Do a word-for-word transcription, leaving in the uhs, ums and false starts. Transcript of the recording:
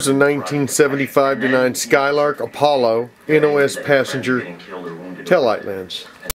It's a nineteen seventy-five to nine Skylark Apollo N O S passenger taillight lens.